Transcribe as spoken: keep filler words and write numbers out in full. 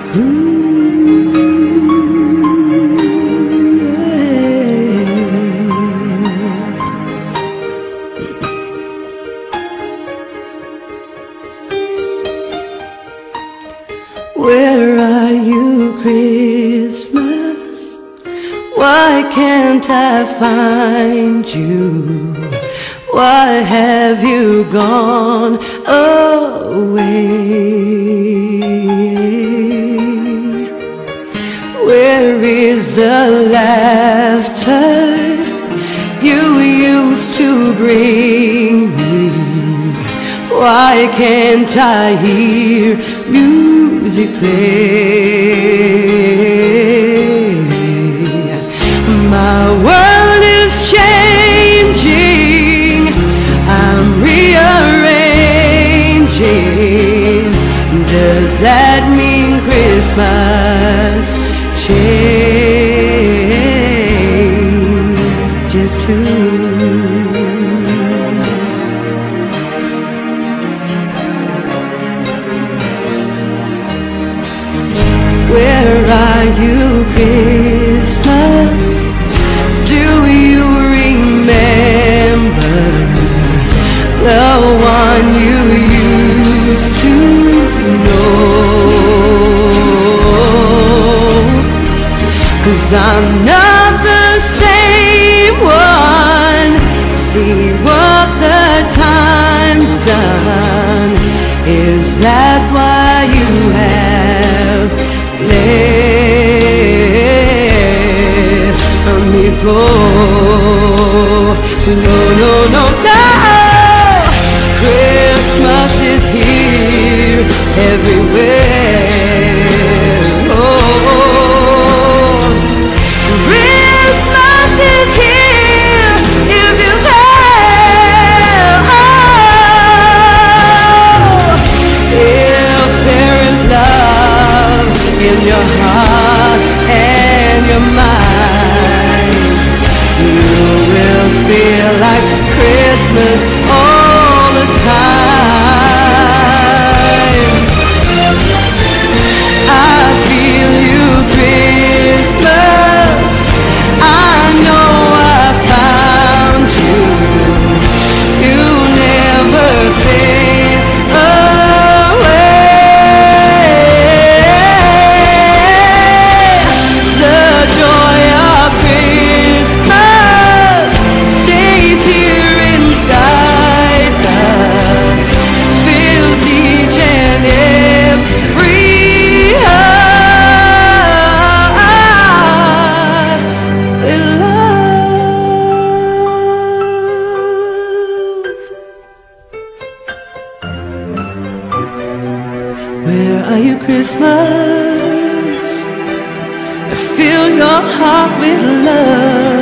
Where are you, Christmas? Why can't I find you? Why have you gone away? Where is the laughter you used to bring me? Why can't I hear music play? My world is changing, I'm rearranging. Does that mean Christmas changes too? Where are you, Christmas? Do you remember the one you used to know? 'Cause I'm not the same one. See what the time's done. Is that why you have let me go? No, no, no, no. Christmas is here everywhere. Oh, Christmas is here if you care. Oh, if there is love in your heart and your mind, you will feel like Christmas all the time. I feel you, Christmas. I know I found you. You never fade Where are you, Christmas? I fill your heart with love.